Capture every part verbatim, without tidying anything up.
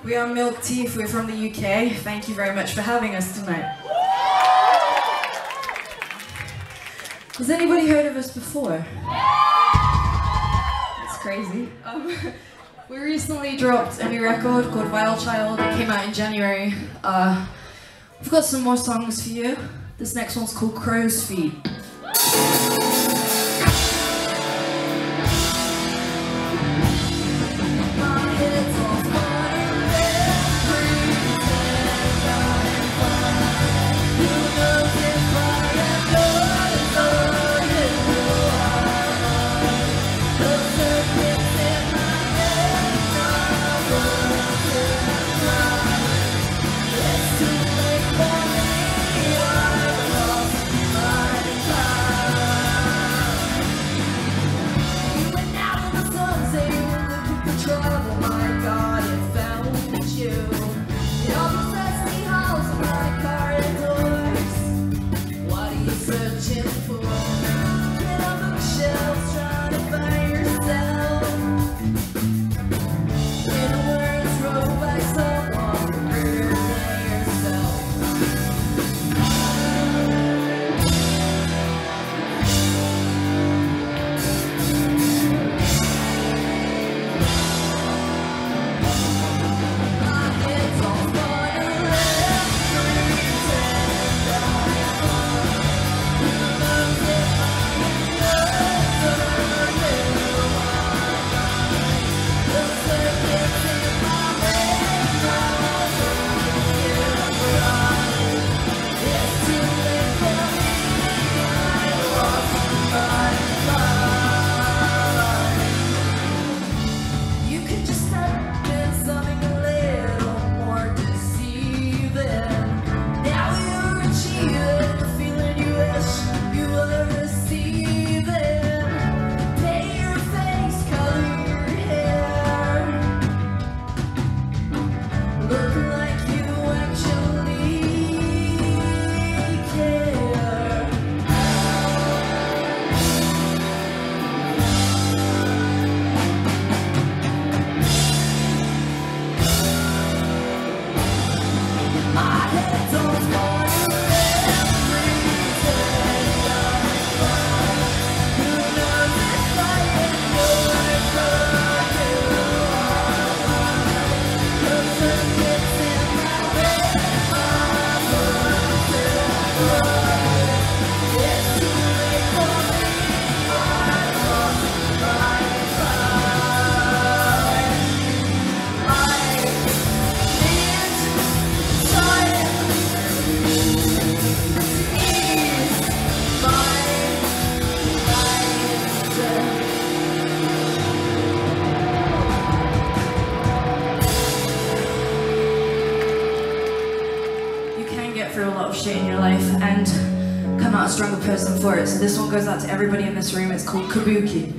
We are Milk Teeth, we're from the U K. Thank you very much for having us tonight. Has anybody heard of us before? It's crazy. Um, we recently dropped a new record called Wild Child. It came out in January. Uh, we've got some more songs for you. This next one's called Crow's Feet. Shit in your life and come out a stronger person for it. So this one goes out to everybody in this room. It's called Kabuki.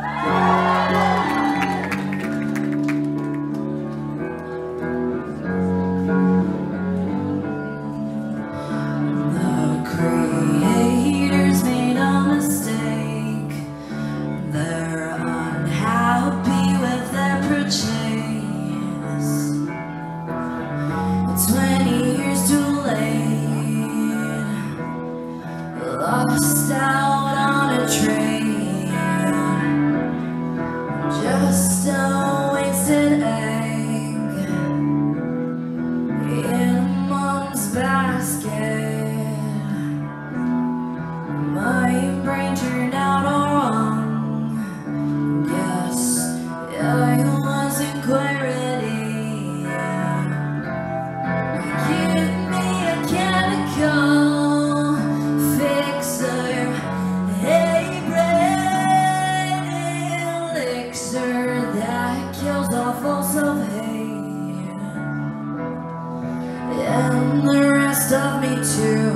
Lost out on a train, just a wasted egg in a mom's basket. My brain turned out all wrong. Guess I wasn't quite ready. Give me a chemical and the rest of me too.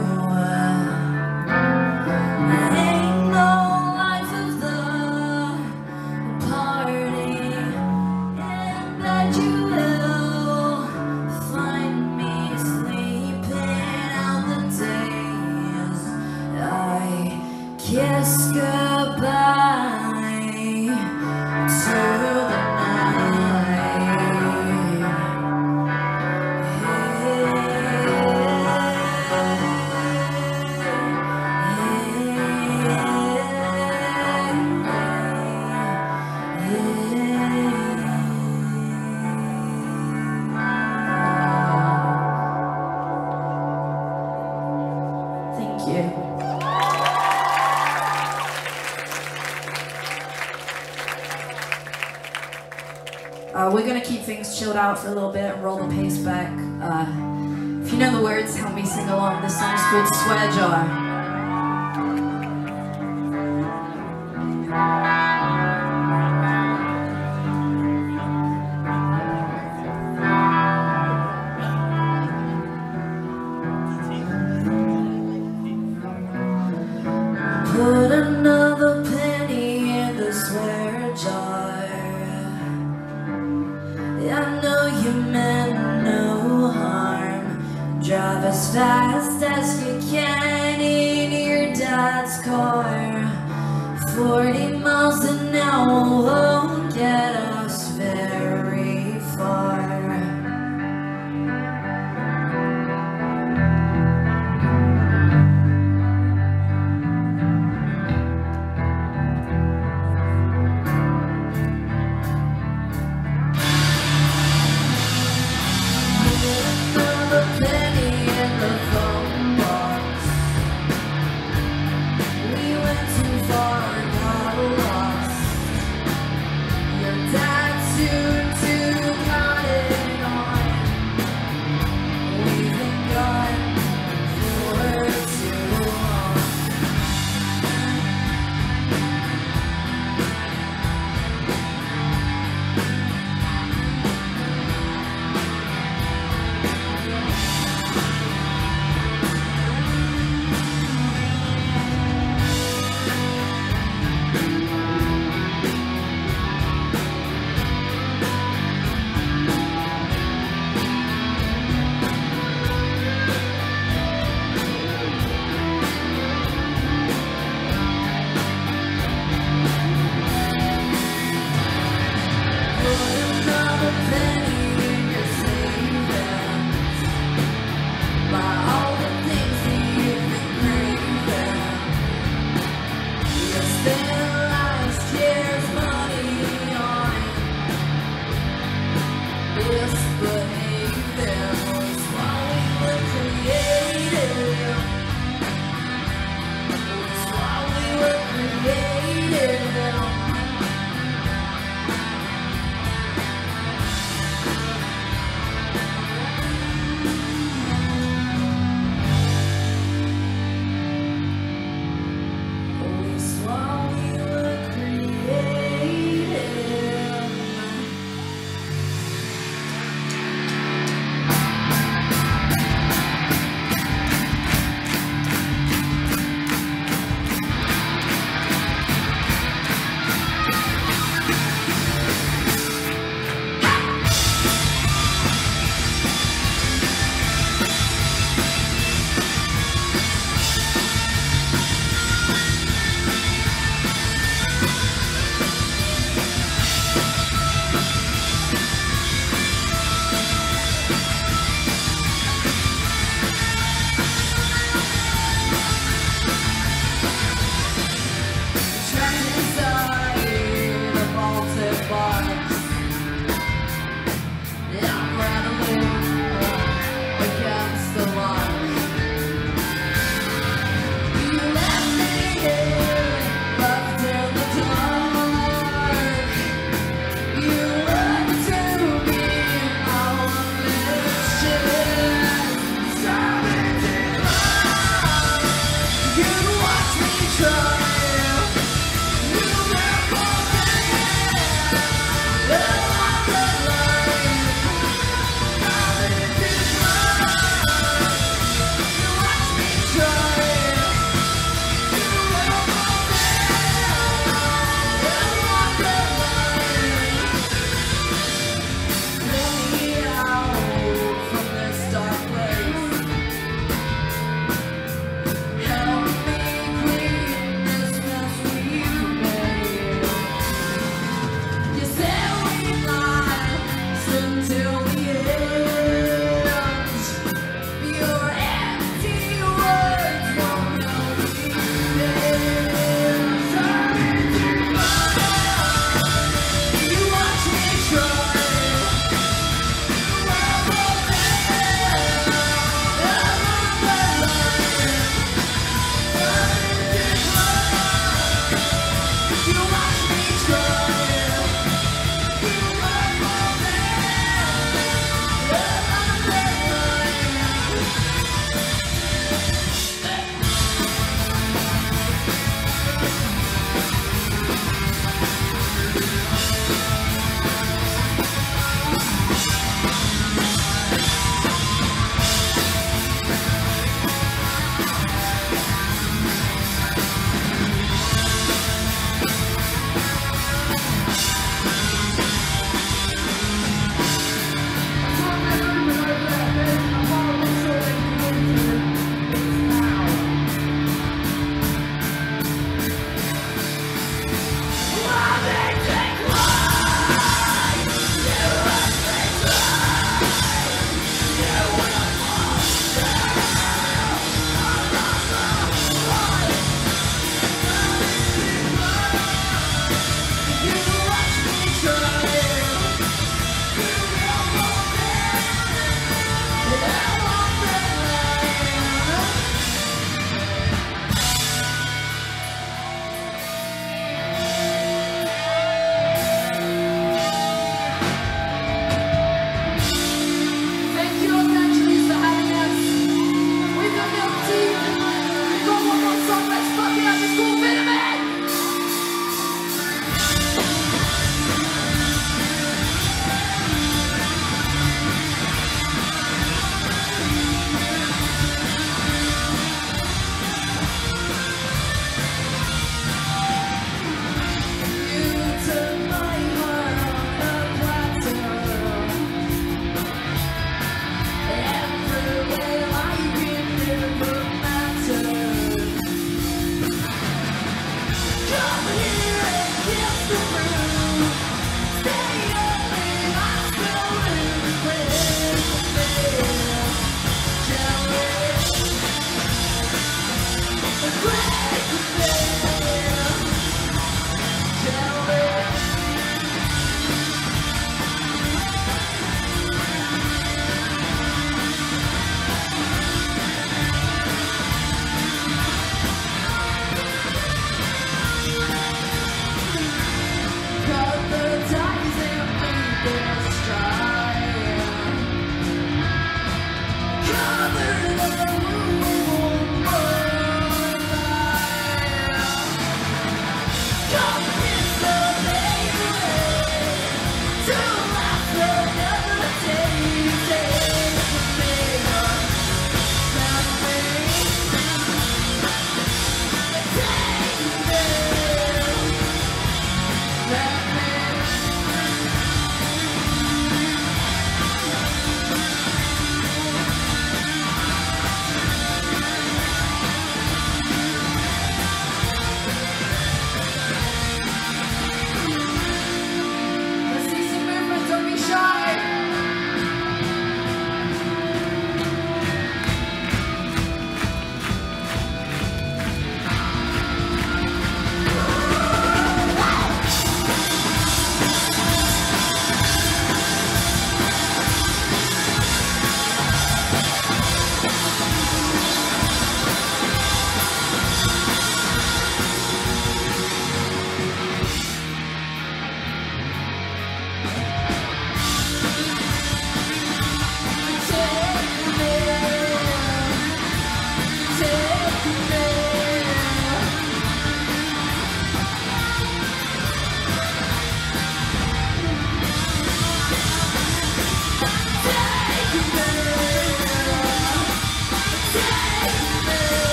Ain't no life of the party, and that you will find me sleeping out the days I kiss goodbye to the night. Uh, we're gonna keep things chilled out for a little bit and roll the pace back. Uh, if you know the words, help me sing along. This song is called Swear Jar. Put another penny in the swear jar. I know you meant no harm. Drive as fast as you can in your dad's car. Forty miles an hour won't get us very far.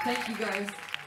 Thank you guys.